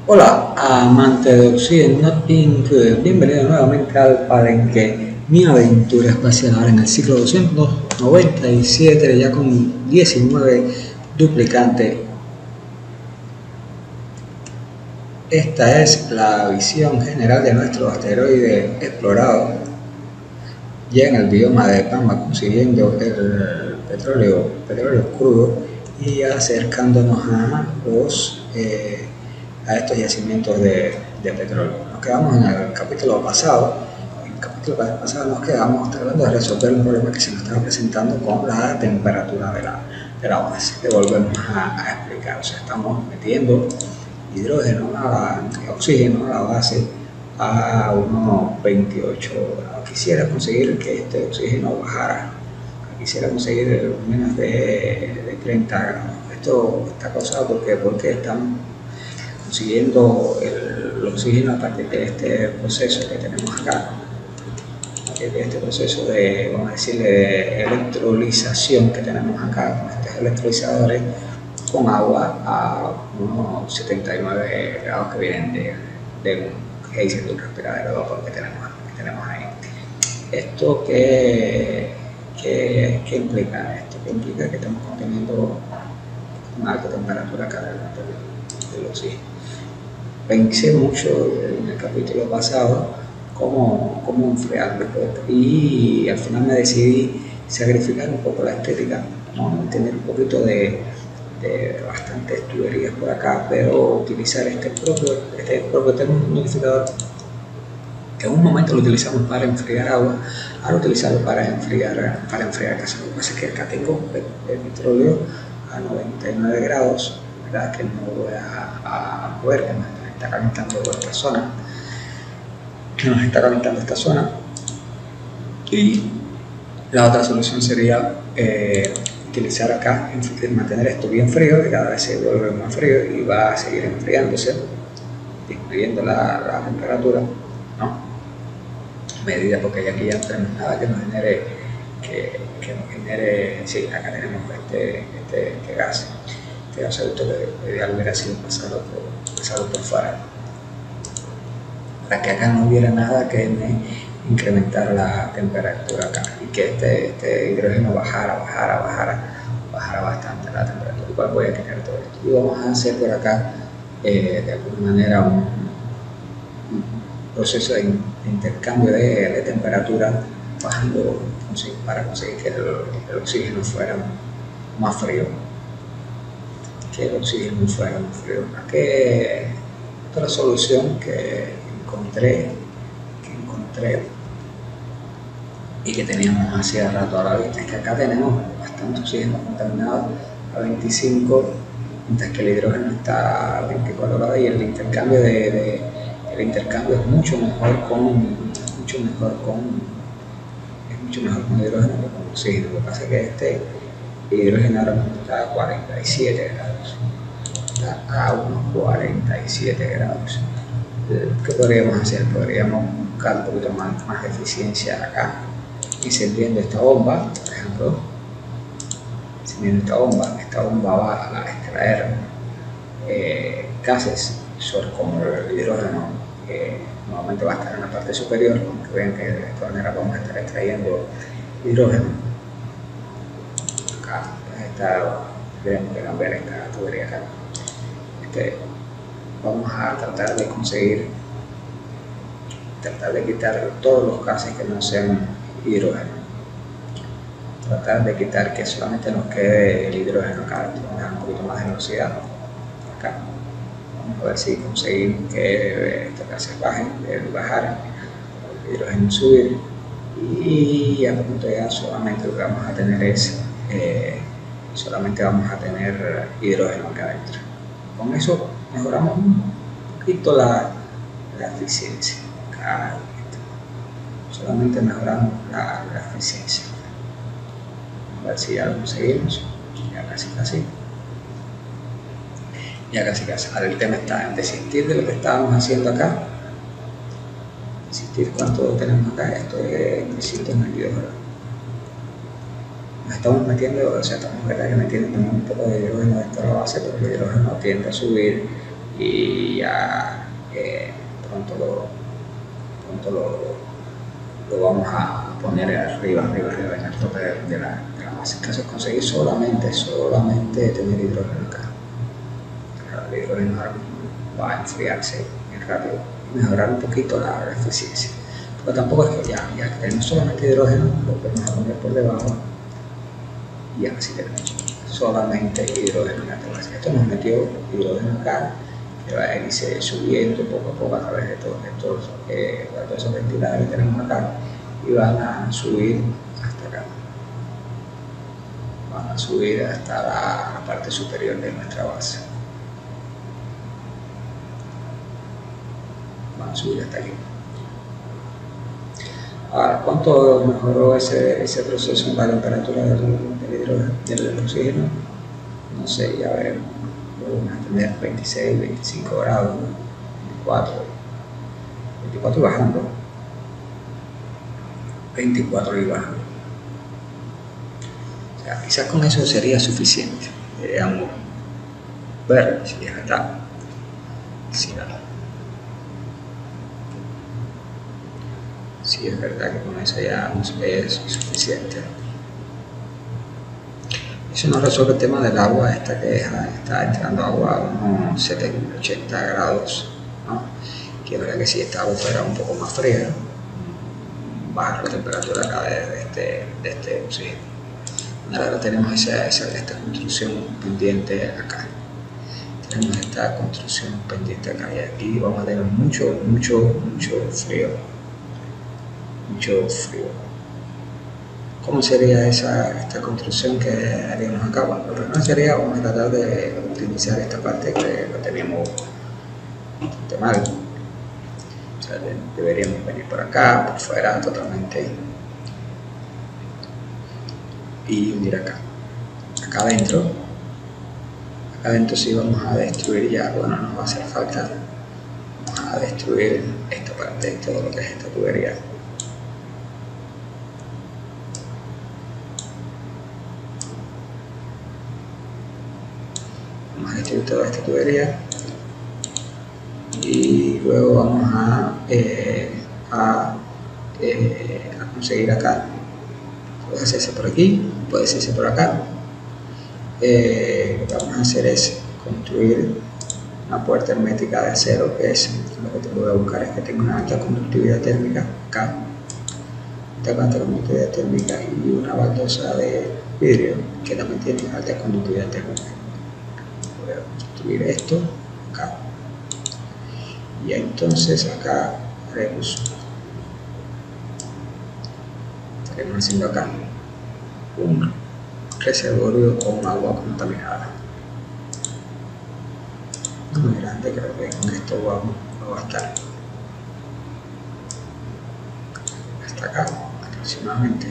Hola, amante de Oxygen Not Included, bienvenido nuevamente al Palenque, mi aventura espacial ahora en el ciclo 297, ya con 19 duplicantes. Esta es la visión general de nuestro asteroide explorado, ya en el bioma de Pamba, consiguiendo el petróleo crudo y acercándonos a estos yacimientos de petróleo. Nos quedamos en el capítulo pasado. En el capítulo pasado nos quedamos tratando de resolver un problema que se nos estaba presentando con la temperatura de la base. Le volvemos a explicar. O sea, estamos metiendo hidrógeno, oxígeno a la base a unos 28 grados. Quisiera conseguir que este oxígeno bajara. Quisiera conseguir menos de 30 grados. Esto está causado porque estamos consiguiendo el oxígeno a partir de este proceso que tenemos acá, a partir de este proceso de, vamos a decirle, de electrolización que tenemos acá con estos electrolizadores con agua a unos 79 grados que vienen de un geyser, de un respiradero de vapor que tenemos ahí. ¿Esto qué implica? Esto que implica que estamos conteniendo una alta temperatura acá del oxígeno. Pensé mucho en el capítulo pasado cómo enfriarlo y al final me decidí sacrificar un poco la estética, ¿no? Tener un poquito de bastantes tuberías por acá, pero utilizar este propio termohumidificador, que en un momento lo utilizamos para enfriar agua, ahora utilizarlo para enfriar gas. Lo que pasa es que acá tengo el petróleo a 99 grados, ¿verdad? Que no voy a poder, que me está calentando esta zona, y la otra solución sería utilizar acá, mantener esto bien frío, que cada vez se vuelve más frío y va a seguir enfriándose, disminuyendo la temperatura, ¿no? Medida, porque aquí ya no tenemos nada que nos genere, sí, acá tenemos este gas. Este gasoducto que ideal hubiera sido pasado por fuera, para que acá no hubiera nada que me incrementara la temperatura acá y que este hidrógeno bajara bastante la temperatura. Igual voy a quitar todo esto y vamos a hacer por acá de alguna manera un proceso de intercambio de temperatura, bajando para conseguir que el oxígeno fuera más frío. Que otra solución que encontré y que teníamos hacía rato a la vista es que acá tenemos bastante oxígeno contaminado a 25, mientras que el hidrógeno está a 24 grados, y el intercambio es mucho mejor con hidrógeno que con oxígeno. Lo que pasa es que este hidrógeno ahora mismo está a 47 grados, a unos 47 grados. ¿Qué podríamos hacer? Podríamos buscar un poquito más de eficiencia acá, encendiendo esta bomba, por ejemplo. Esta bomba va a extraer gases, como el hidrógeno, que normalmente va a estar en la parte superior, como que ven que de esta manera vamos a estar extrayendo hidrógeno. Acá tenemos que cambiar esta tubería acá. Vamos a tratar de quitar todos los gases que no sean hidrógeno, tratar de quitar que solamente nos quede el hidrógeno acá. Vamos a dar un poquito más de velocidad acá. Vamos a ver si conseguimos que estos gases bajar, el hidrógeno subir, y a punto ya solamente lo que vamos a tener es hidrógeno acá adentro. Con eso mejoramos un poquito la eficiencia. Solamente mejoramos la eficiencia. A ver si ya lo conseguimos. Ya casi. Ahora el tema está en desistir de lo que estábamos haciendo acá. Desistir. ¿Cuánto tenemos acá? Esto es 392 grados. Nos estamos metiendo un poco de hidrógeno dentro de la base, porque el hidrógeno tiende a subir y ya pronto lo vamos a poner arriba en el tope de la base. En caso de conseguir solamente tener hidrógeno acá. El hidrógeno va a enfriarse bien rápido y mejorar un poquito la eficiencia. Pero tampoco es que ya que tenemos solamente hidrógeno, lo podemos poner por debajo y así tenemos solamente hidrógeno en la base. Esto nos metió hidrógeno acá, que va a irse subiendo poco a poco a través de todos esos ventiladores que tenemos acá y van a subir hasta acá. Van a subir hasta la parte superior de nuestra base. Van a subir hasta aquí. Ahora, ¿cuánto mejoró ese proceso en la temperatura del oxígeno? No sé, ya veremos. Vamos a tener 26, 25 grados, 24 y bajando. 24 y bajando. O sea, quizás con eso sería suficiente. Deberíamos ver si ya está. Si es verdad que con eso ya es suficiente. Eso no resuelve el tema del agua, que está entrando agua a unos 70, 80 grados, ¿no? Que es verdad que si esta agua fuera un poco más fría, bajar la temperatura acá de este oxígeno. Ahora tenemos esta construcción pendiente acá. Tenemos esta construcción pendiente acá y aquí vamos a tener mucho frío. ¿Cómo sería esta construcción que haríamos acá? Bueno, lo primero sería, vamos a tratar de optimizar esta parte que lo tenemos bastante mal. O sea, deberíamos venir por acá, por fuera totalmente y unir acá. Acá adentro sí vamos a destruir ya, bueno, nos va a hacer falta. Vamos a destruir esta parte, todo lo que es esta tubería. Vamos a destruir toda esta tubería y luego vamos a conseguir acá. Puede hacerse por aquí, puede hacerse por acá. Lo que vamos a hacer es construir una puerta hermética de acero, que es lo que te voy a buscar, es que tenga una alta conductividad térmica acá, esta alta conductividad térmica, y una baldosa de vidrio que también tiene alta conductividad térmica. Voy a construir esto acá y entonces acá estaremos haciendo acá un reservorio con agua contaminada muy grande. Creo que con esto vamos a bastar hasta acá aproximadamente,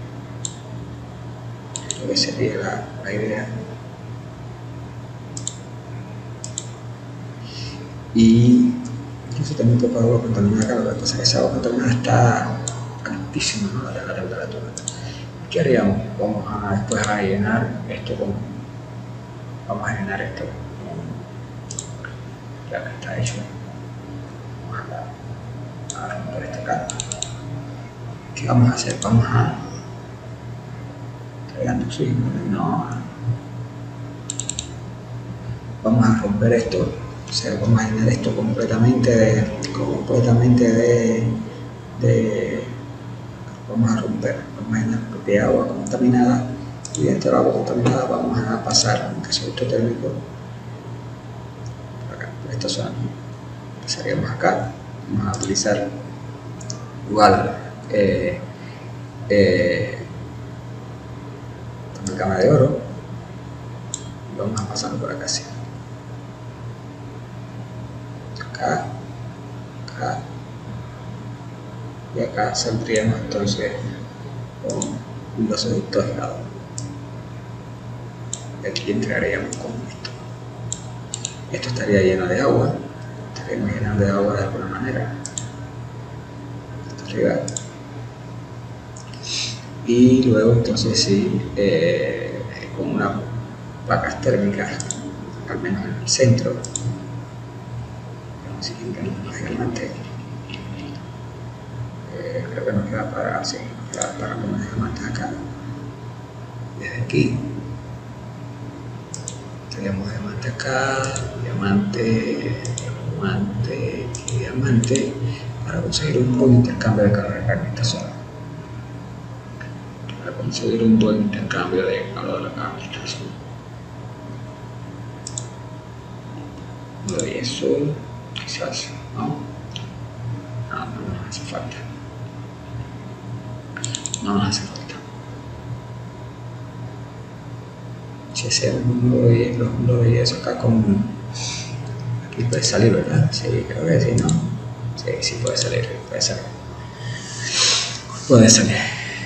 lo que sería la idea. Y incluso también un poco de agua contaminada acá. Lo que pasa es que esa agua contaminada está altísima, ¿no? La temperatura. ¿Qué haríamos? Vamos a después a llenar esto ya que está hecho. Vamos a romper esto acá. ¿Qué vamos a hacer? Vamos a cargando oxígeno. No. Vamos a romper esto. O sea, vamos a llenar esto completamente vamos a romper, vamos a llenar de agua contaminada, y dentro del agua contaminada vamos a pasar un gasoducto térmico por acá, por esta zona. Empezaríamos acá, vamos a utilizar igual una cama de oro y vamos a pasar por acá así. Acá y acá saldríamos entonces con un gasoducto aislado y aquí entraríamos con esto estaría lleno de agua, estaríamos llenando de agua de alguna manera hasta arriba, y luego entonces sí, con unas placas térmicas al menos en el centro Siguiente, los diamantes. Creo que nos queda para, sí, nos queda para poner diamantes acá. Desde aquí tenemos diamante acá, diamante, diamante y diamante para conseguir un buen intercambio de calor en esta zona. Para conseguir un buen intercambio de calor acá en esta zona. Y eso quizás, ¿no? No nos hace falta. No nos hace falta. Si hacemos los mundos de eso acá con... Aquí puede salir, ¿verdad? Sí, creo que sí, ¿no? Sí, sí puede salir, puede salir. Puede salir.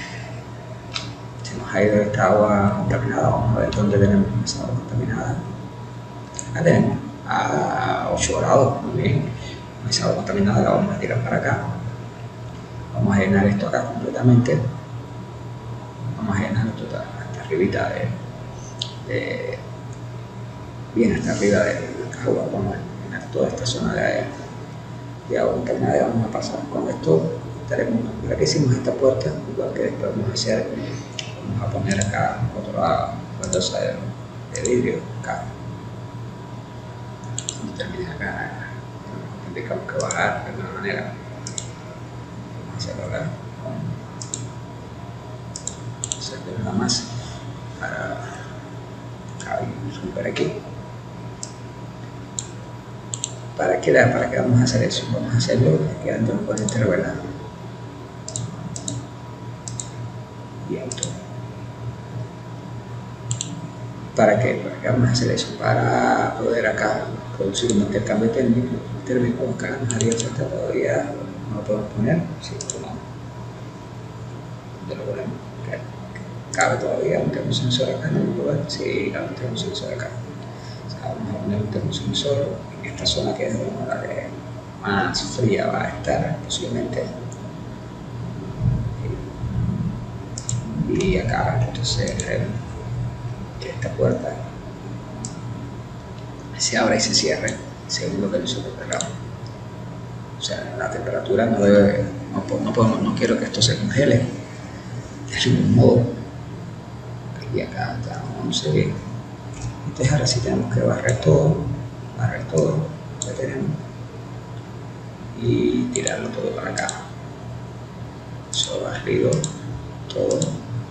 Se nos ha ido esta agua contaminada, vamos a ver dónde tenemos esa agua contaminada. Acá tenemos a 8 grados, muy bien. Esa agua contaminada la vamos a tirar para acá. Vamos a llenar esto acá completamente. Vamos a llenar esto hasta arribita bien hasta arriba del agua. Vamos a llenar toda esta zona de agua contaminada y vamos a pasar con esto. Para que hicimos esta puerta, igual que después vamos a hacer, vamos a poner acá otra baldosa de vidrio acá. Cuando termine acá, tendríamos que bajar de alguna manera. Vamos a hacerlo acá. Hacerlo nada más para acá y subir aquí. ¿Para qué vamos a hacer eso? Vamos a hacerlo quedándonos con este ¿verdad? Y auto. ¿Para qué? ¿Para qué vamos a hacer eso? Para poder acá producir un intercambio térmico acá nos haría falta todavía, no lo podemos poner, sí, no. ¿Dónde lo ponemos? ¿Cabe todavía un termosensor acá? ¿No lo podemos? Sí, cabe un termosensor acá. O sea, vamos a poner un termosensor en esta zona que es la que más fría va a estar posiblemente. Y acá entonces que esta puerta se abra y se cierre según lo que nosotros queramos. O sea, la temperatura no debe, no quiero que esto se congele de ningún modo. Y acá está 11. Entonces ahora sí tenemos que barrer todo lo que tenemos y tirarlo todo para acá. Eso barrido todo.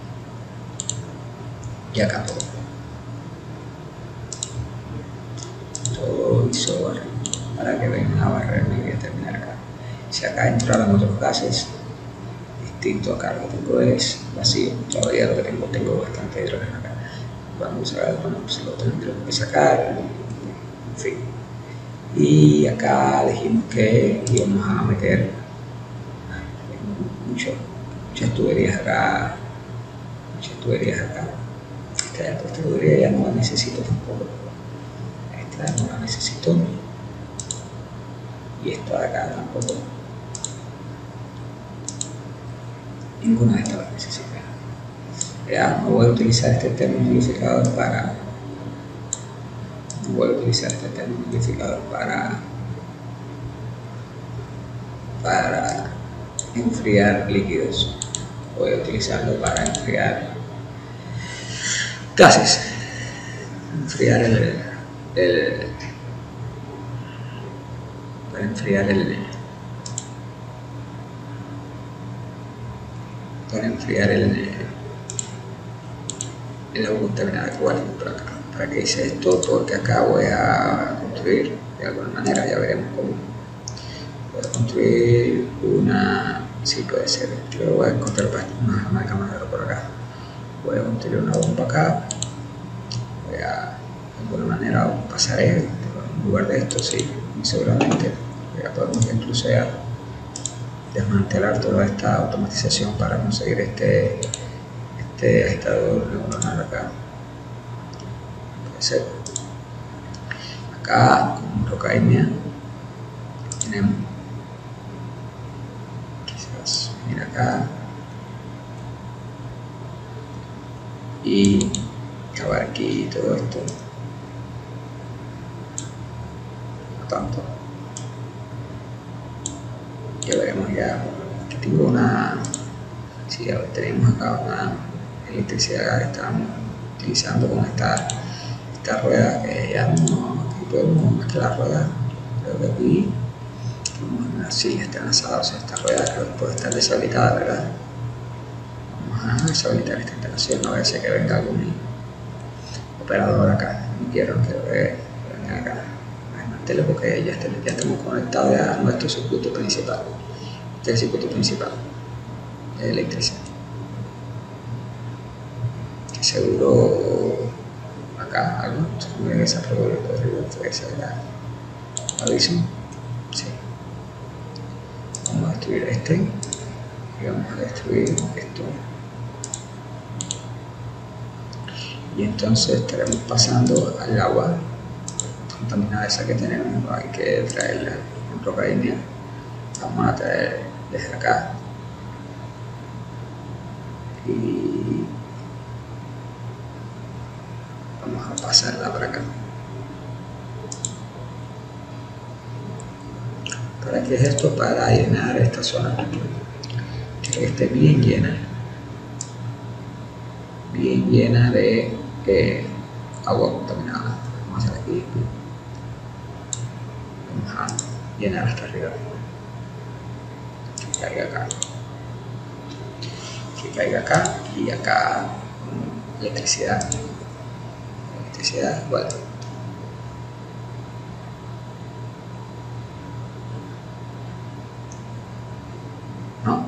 Y acá todo hizo barrer para que vengan a barrerme y voy a terminar acá. Si acá entraron otros gases distinto acá, lo que tengo es vacío, todavía lo que tengo bastante hidrógeno acá. Vamos a ver, bueno, pues lo tengo que sacar, en fin. Y acá dijimos que íbamos a meter muchas tuberías acá. Esta tubería ya no la necesito tampoco. Esta no la necesito. Y esta de acá tampoco. Ninguna de estas la necesita. Ya no voy a utilizar este termomodificador para. Para enfriar líquidos. Voy a utilizarlo para enfriar gases, para enfriar el agua contaminada que guardo por acá. ¿Para qué hice esto? Porque acá voy a construir de alguna manera, ya veremos cómo. Voy a construir una, sí puede ser, yo voy a encontrar una cámara por acá. Voy a construir una bomba acá, voy a de alguna manera pasaré en lugar de esto, sí, seguramente podemos incluso ya desmantelar toda esta automatización para conseguir este agitador neuronal acá. Puede ser acá con Rocaimia tenemos quizás venir acá y acabar aquí todo esto, no tanto, ya veremos ya. Aquí tengo una, sí, ahora tenemos acá una electricidad que estamos utilizando con esta rueda que ya no, aquí podemos más que la rueda, creo que aquí sí está enlazada, o sea, esta rueda creo que puede estar deshabilitada, ¿verdad? Vamos a deshabilitar esta instalación, no vaya a ser que venga algún operador acá, no quiero que venga acá a desmantelar porque ya estamos conectados a nuestro circuito principal. Este es el circuito principal de electricidad, que seguro acá algo, miren esa aviso, sí. Vamos a destruir este y vamos a destruir esto, y entonces estaremos pasando al agua contaminada esa que tenemos. Hay que traerla en roca india, vamos a traer desde acá y vamos a pasarla para acá. ¿Para qué es esto? Para llenar esta zona. Quiero que esté bien llena de agua contaminada. Vamos a hacer aquí, vamos a llenar hasta arriba, que caiga acá, y acá electricidad, bueno, no,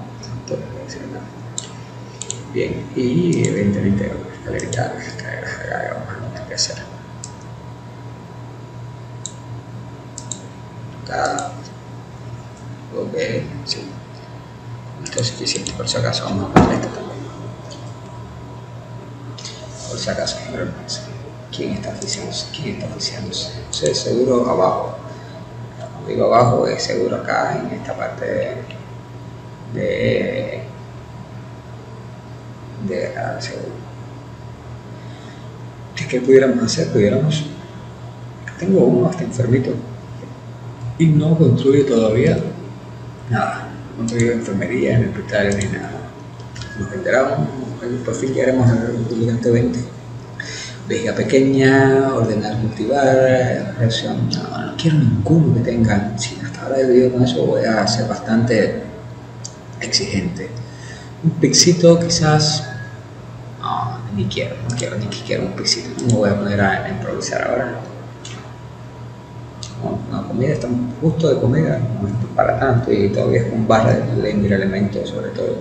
bien, y evidentemente escaleritas vamos a tener que hacer acá, ok, sí, esto es suficiente. Por si acaso vamos a poner esto también, por si acaso. ¿Quién está oficiándose? Sí, seguro abajo. Cuando digo abajo es seguro acá en esta parte de acá, seguro. ¿Qué pudiéramos hacer? Tengo uno hasta enfermito y no construye todavía nada, no construye enfermería, ni hospitales, ni nada. Nos venderá por fin ya haremos el gigante 20. Vejiga pequeña, ordenar, cultivar, reacción. No quiero ninguno que tengan. Si hasta ahora he vivido con eso, voy a ser bastante exigente. Un pixito quizás. No, ni quiero un pixito. No me voy a poner a improvisar ahora. No, comida, estamos justo de comida, no es para tanto, y todavía es con barra de lender elementos sobre todo.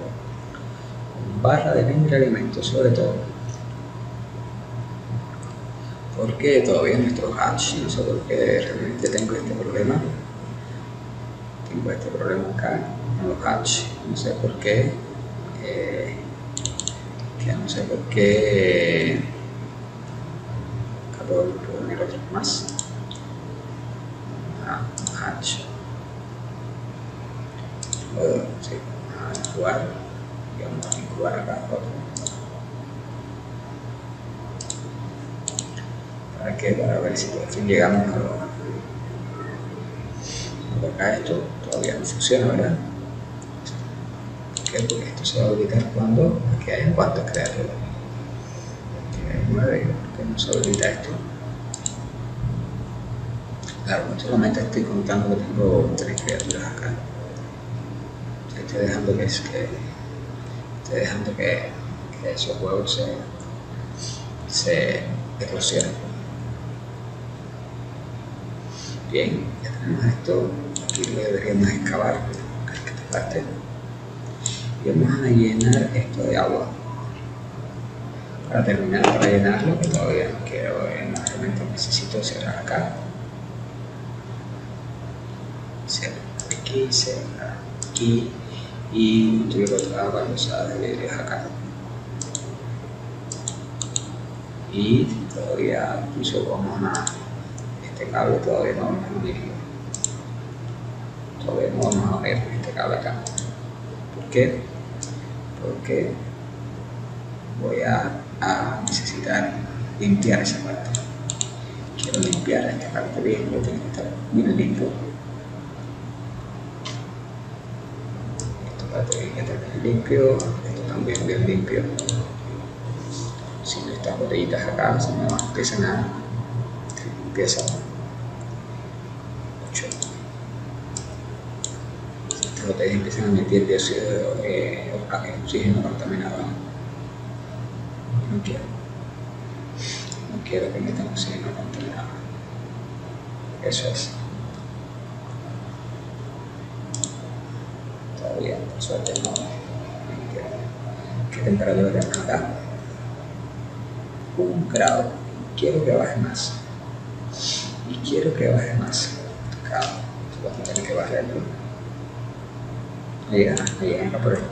Porque todavía nuestro hatch, no sé por qué realmente tengo este problema. Acá en los hatch, no sé por qué. Acá puedo poner otros más. Hatch. Sí, vamos a incubar. Y vamos a incubar acá otro. ¿Para qué? Para ver si por fin llegamos a lo. Por acá esto todavía no funciona, ¿verdad? ¿Por qué? Porque esto se va a habilitar cuando aquí haya cuántas criaturas. Aquí hay 9, ¿por qué no se habilita esto? Claro, no solamente estoy contando que tengo 3 criaturas acá. Estoy dejando que esos huevos se eclosionen. Bien, ya tenemos esto. Aquí lo deberíamos excavar esta parte. Y vamos a llenar esto de agua. Para llenarlo, que todavía no quiero, realmente necesito cerrar acá. Cerrar aquí y construir otra baldosa de vidrios acá. Y todavía, incluso vamos a este cable, todavía no vamos a unirlo. Todavía no vamos a unir este cable acá. ¿Por qué? Porque voy a necesitar limpiar esa parte. Quiero limpiar esta parte bien, lo tengo que estar bien limpio. fíjate bien que está bien limpio, esto también bien limpio. Si estas botellitas acá se me empiezan a empiezan 8. Si estas botellas empiezan a emitir dióxido de oxígeno contaminado, no quiero que metan oxígeno contaminado. Eso es. Todavía, por suerte, no. ¿Qué temperatura tenemos acá? 1 grado. Quiero que baje más. Y quiero que baje más. Acá, vamos a tener que bajarlo. Ahí acá por esto.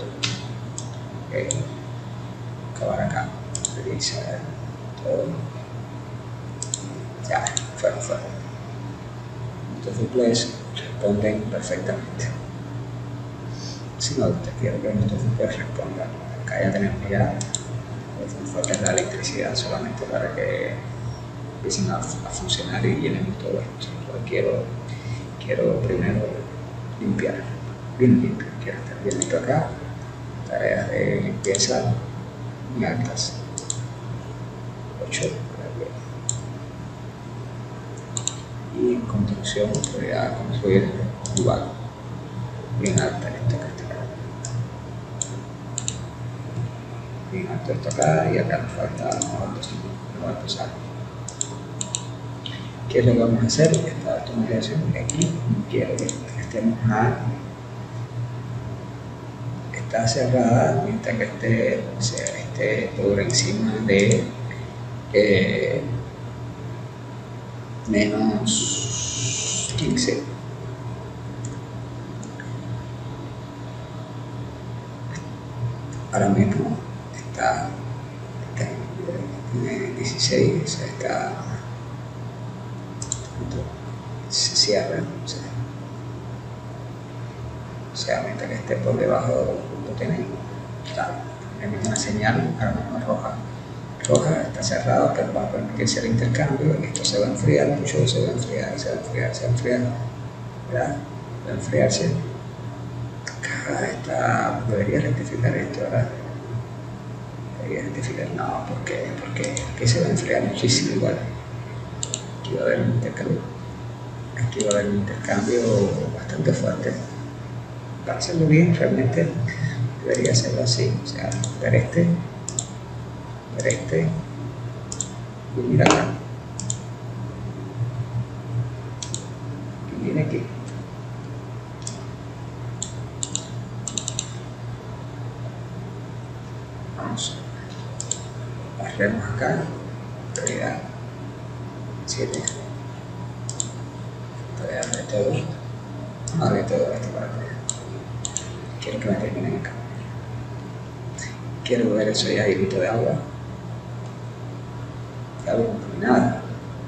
Acabar acá. Revisar todo. Ya, fuera. Estos duples responden perfectamente. Si no, te quiero que estos duples respondan. Acá ya tenemos falta la electricidad solamente para que empiecen a funcionar y llenemos todo esto. Entonces quiero primero limpiar, bien limpio. Quiero estar bien limpio acá. Tareas de limpieza muy altas. 8. Y en construcción voy a construir igual, bien alta esto que está acá. Bien alto esto acá y acá nos falta altos altos. ¿Qué es lo que vamos a hacer? Esta automatización aquí quiero que estemos está cerrada mientras que esté por encima de menos 15. Ahora mismo está en 16, se cierra, o sea, mientras que esté por debajo lo tenemos una señal ahora mismo roja, está cerrado, pero va a permitirse el intercambio. Esto se va a enfriar mucho, se va a enfriar, ¿verdad? Va a enfriarse. Acá debería rectificar esto, ¿verdad? Debería rectificar, no, porque se va a enfriar muchísimo igual. Aquí va a haber un intercambio, bastante fuerte. Para hacerlo bien, realmente debería hacerlo así, o sea, ver este y mira acá y viene aquí. Vamos, barremos acá, prioridad 7, todavía de todo, de todo esto para acá. Quiero que me terminen acá. Quiero ver eso ya hilito de agua contaminada.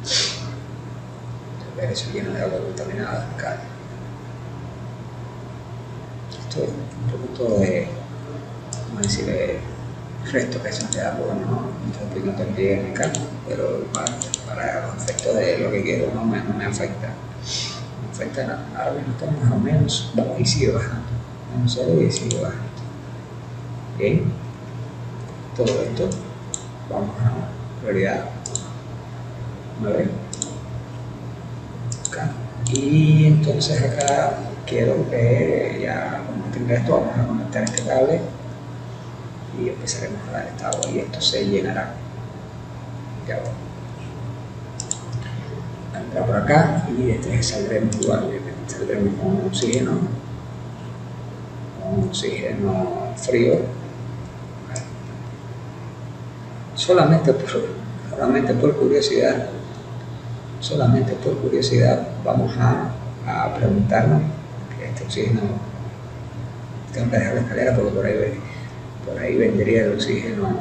Ver eso lleno de agua contaminada acá. Esto es un poquito de, vamos a decir, restos que son de agua, no tan bien acá, pero para los efectos de lo que quiero no me afecta. No afecta nada. Ahora mismo estamos más o menos, vamos y sigue bajando. Vamos a ver y sigue bajando. Bien. Todo esto, vamos a prioridad 9 acá, y entonces acá quiero que ya cuando tenga esto vamos a conectar este cable y empezaremos a dar esta agua y esto se llenará de agua. Entra por acá y saldremos igual, saldremos con oxígeno frío. Solamente por curiosidad, vamos a preguntarnos que este oxígeno, tengo que dejar la escalera porque por ahí vendría el oxígeno,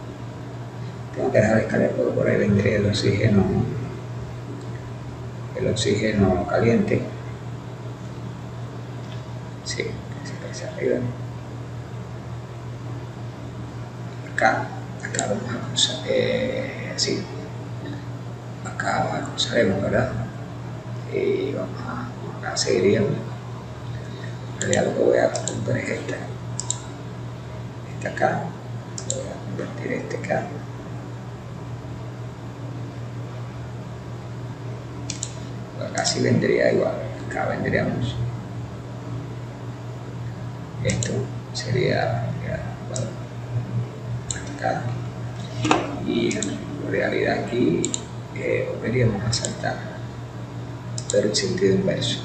el oxígeno caliente, sí, hacia arriba, acá vamos a cruzar, así, acá cruzaremos, ¿verdad? Y acá seguiríamos. En realidad lo que voy a preguntar es esta, este acá, voy a convertir este acá. Acá sí vendría igual, acá vendríamos, esto sería bueno, hasta acá, y en realidad aquí volveríamos a saltar, pero en sentido inverso,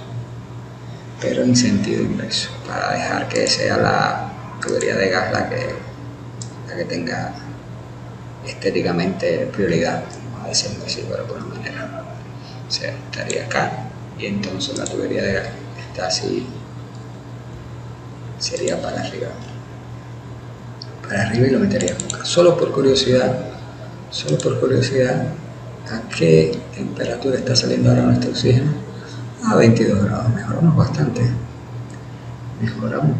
para dejar que sea la tubería de gas la que tenga estéticamente prioridad, vamos a decirlo así, por alguna manera. O sea, estaría acá y entonces la tubería de gas está así, sería para arriba y lo meteríamos acá. Solo por curiosidad, ¿a qué temperatura está saliendo ahora nuestro oxígeno? A 22 grados, mejoramos bastante, mejoramos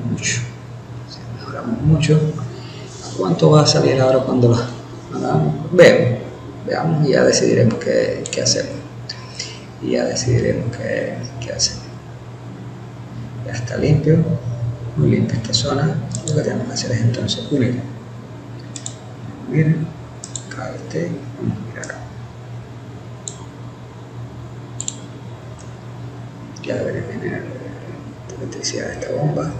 mucho. ¿A cuánto va a salir ahora cuando lo hagamos? Veamos y ya decidiremos qué hacemos. Ya está limpio, muy limpia esta zona. Lo que tenemos que hacer es entonces unir. Miren, acá vamos a mirar acá. Ya debería tener la electricidad de esta bomba.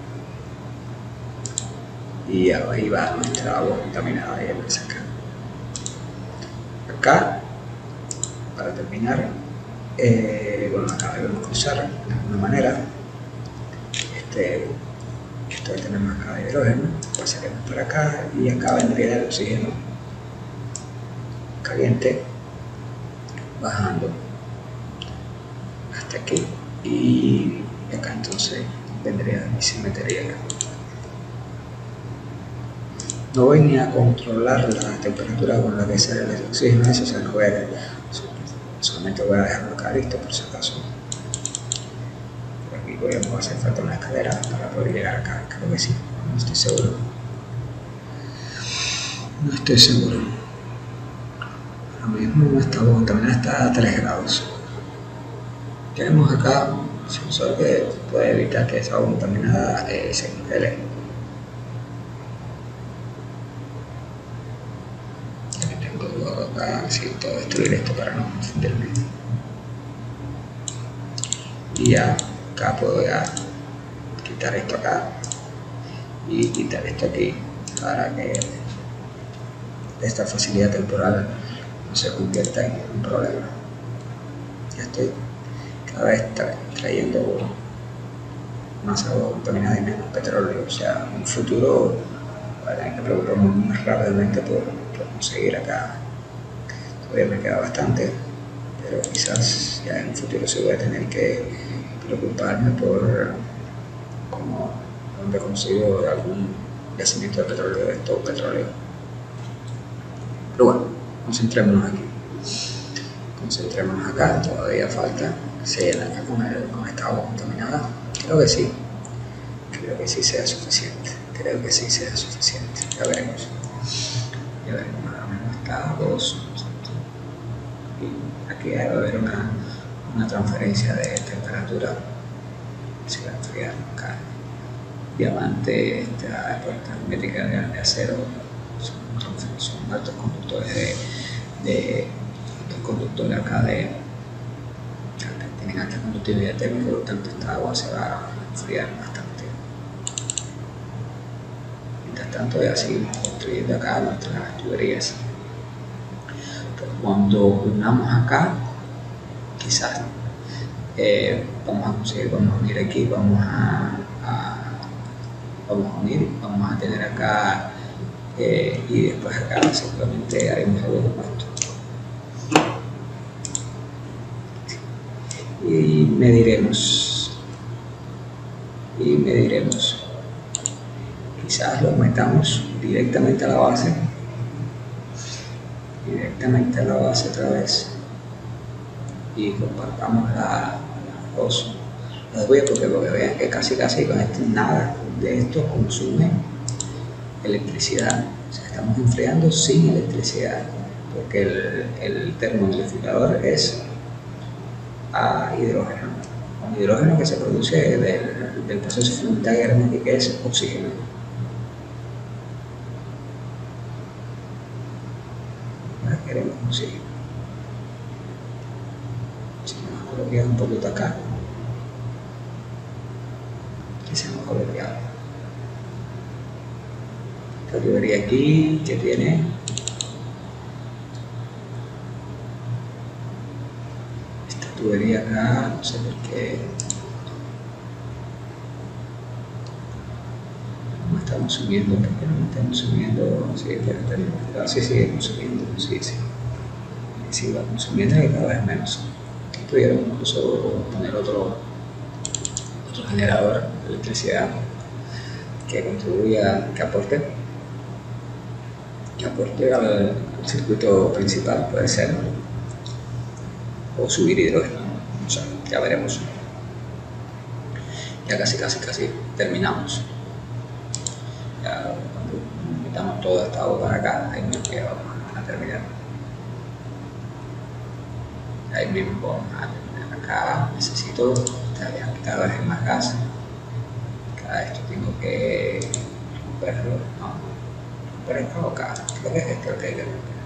Y ahí va nuestra agua contaminada y el saca. Acá, para terminar, bueno, acá debemos cruzar de alguna manera. Esto que tenemos acá de hidrógeno, pasaremos por acá y acá vendría el oxígeno caliente bajando hasta aquí, y acá entonces vendría y se metería acá. No voy ni a controlar la temperatura con la que sale el oxígeno, eso se nos va a ver. Solamente voy a dejarlo acá listo por si acaso. Por aquí podríamos hacer falta una escalera para poder llegar acá, creo que sí, no estoy seguro. Ahora mismo nuestra agua contaminada está a 3 grados. Tenemos acá un sensor que puede evitar que esa agua contaminada se congele. Así todo destruir esto para no confundirme. Y ya acá puedo quitar esto acá y quitar esto aquí para que esta facilidad temporal no se convierta en un problema. Ya estoy cada vez trayendo más agua contaminada y menos petróleo. O sea, en un futuro voy a tener que preocuparme más rápidamente por conseguir acá. Todavía me queda bastante, pero quizás ya en un futuro se voy a tener que preocuparme por dónde consigo algún yacimiento de petróleo, de todo petróleo. Pero bueno, concentrémonos aquí. Concentrémonos acá, todavía falta que se llene acá con esta agua contaminada. Creo que sí sea suficiente. Ya veremos. Ahora mismo está a 2. Y aquí debe haber una transferencia de temperatura. Se va a enfriar acá. Diamante, esta puerta hermética de acero, son altos conductores conductores acá tienen alta conductividad térmica, por lo tanto esta agua se va a enfriar bastante. Mientras tanto ya seguimos construyendo acá nuestras tuberías. Cuando unamos acá, quizás vamos a unir aquí, vamos a tener acá y después acá simplemente haremos algo como esto y mediremos, quizás lo metamos directamente a la base otra vez y compartamos las dos vías, porque vean que casi con esto nada de esto consume electricidad. O sea, estamos enfriando sin electricidad, porque el termoamplificador es a hidrógeno, un hidrógeno que se produce del proceso fundamental que es oxígeno. conseguir. Si nos coloqueamos un poquito acá, que se hemos coloreado. Esta tubería aquí que tiene esta tubería acá, no sé por qué no estamos subiendo, ¿por qué no estamos subiendo? Sí, seguimos subiendo, sí, vamos subiendo y cada vez menos. Aquí pudiéramos incluso poner otro generador de electricidad que contribuya, que aporte al circuito principal, puede ser, o subir hidrógeno, o sea, ya veremos. Ya casi terminamos. Ya cuando metamos toda esta agua para acá, ahí mismo que vamos a terminar. Ahí mismo vamos a terminar acá. Necesito cada vez más gas. Cada esto tengo que romperlo, no, romper esta boca, creo que es esto que hay que romper.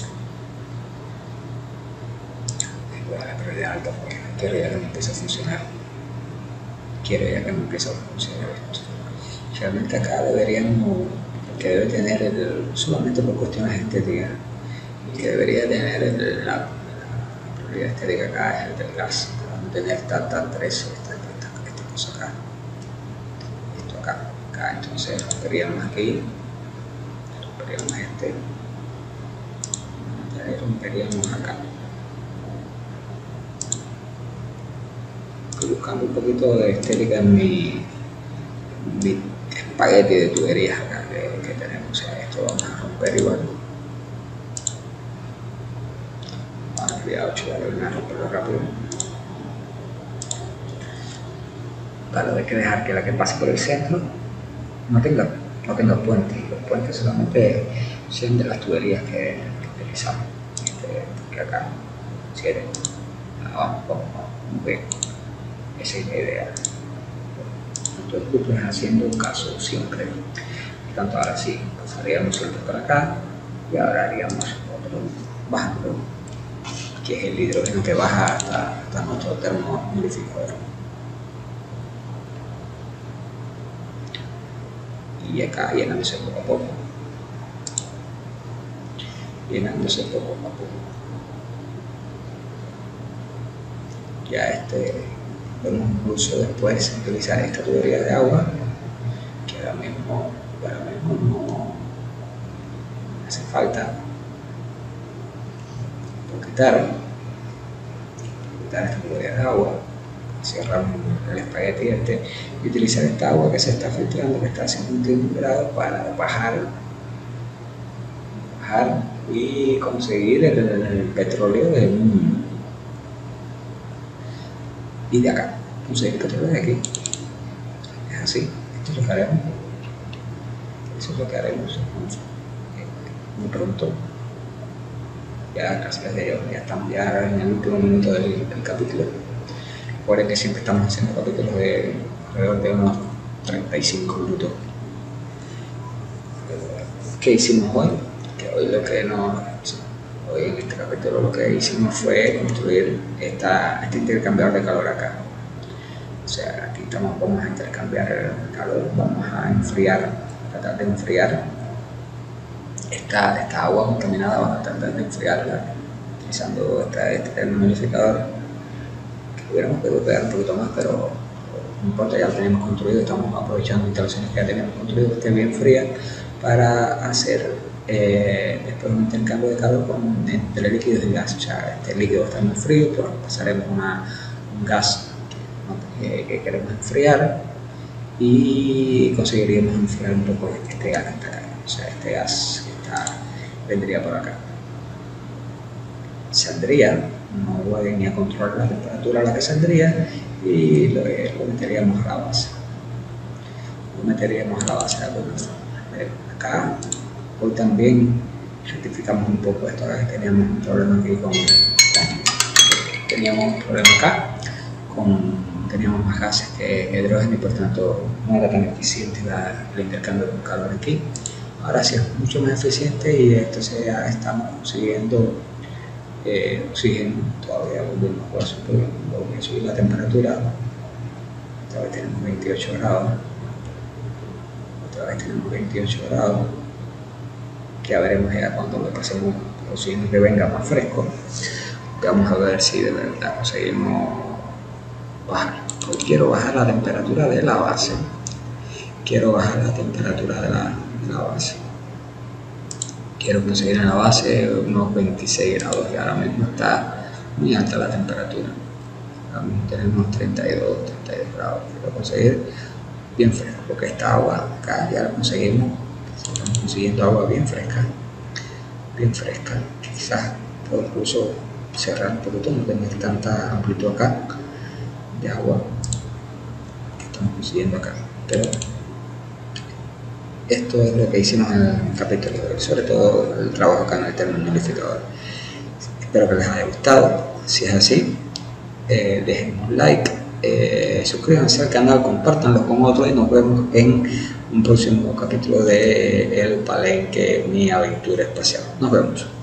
Voy a la prioridad alta porque quiero ya que me empiece a funcionar. Esto. Realmente acá deberíamos, que debe tener solamente por cuestiones estéticas, el que debería tener la prioridad estética acá es el del gas, para no tener esta cosa acá. Esto acá, entonces romperíamos aquí, romperíamos romperíamos acá. Estoy buscando un poquito de estética en mi espagueti de tuberías acá que tenemos. O sea, esto vamos a romper igual. Cuidado, chaval, voy a romperlo rápido. Claro, hay que dejar que la que pase por el centro no tenga puentes. Los puentes solamente sean de las tuberías que utilizamos. Que acá, vamos, bien. Esa es la idea. No te ocupes haciendo caso siempre. Por tanto, ahora sí, pasaríamos siempre por acá y ahora haríamos otro bajando, que es el hidrógeno que baja hasta nuestro termohumidificador. Y acá llenándose poco a poco. Ya podemos incluso después utilizar esta tubería de agua, que ahora mismo no hace falta, por quitar esta tubería de agua, cerramos el espagueti y utilizar esta agua que se está filtrando, que está a 51 grados, para bajar y conseguir el petróleo y de acá, conseguir el petróleo de aquí. Es así, esto es lo que haremos. Eso es lo que haremos muy pronto. Ya casi ya estamos ya en el último minuto del capítulo. Recuerden que siempre estamos haciendo capítulos de alrededor de unos 35 minutos. ¿Qué hicimos hoy? Hoy en este capítulo lo que hicimos fue construir este intercambiador de calor acá. O sea, aquí vamos a intercambiar el calor, vamos a tratar de enfriar esta agua contaminada, vamos a tratar de enfriarla utilizando este termohumidificador, que hubiéramos podido pegar un poquito más, pero no importa, ya lo tenemos construido, estamos aprovechando instalaciones que ya tenemos construido, que esté bien fría, para hacer después un intercambio de calor entre líquidos y gas. O sea, este líquido está muy frío, pero pasaremos un gas que queremos enfriar y conseguiríamos enfriar un poco este gas que está acá. O sea, este gas vendría por acá. Saldría, no voy ni a controlar la temperatura a la que saldría, y lo meteríamos a la base. De alguna forma. Acá hoy también rectificamos un poco esto. Acá teníamos un problema aquí teníamos más gases que hidrógeno y por tanto no era tan eficiente el intercambio de calor aquí. Ahora sí es mucho más eficiente y entonces ya estamos consiguiendo oxígeno, todavía volvemos a subir la temperatura, otra vez tenemos 28 grados, otra vez tenemos 28 grados, ya veremos ya cuando lo pasemos el oxígeno que venga más fresco, vamos a ver si de verdad conseguimos bajar. Hoy quiero bajar la temperatura de la base, quiero bajar la temperatura de la base. Quiero conseguir en la base unos 26 grados, que ahora mismo está muy alta la temperatura. Ahora mismo tenemos 32 grados. Quiero conseguir bien fresco, porque esta agua acá ya la conseguimos. Estamos consiguiendo agua bien fresca. Quizás puedo incluso cerrar un poquito, no tener tanta amplitud acá de agua que estamos consiguiendo acá. Pero esto es lo que hicimos en el capítulo de hoy, sobre todo el trabajo acá en el termohumidificador. Espero que les haya gustado. Si es así, dejen un like, suscríbanse al canal, compártanlo con otros y nos vemos en un próximo capítulo de El Palenque, mi aventura espacial. Nos vemos.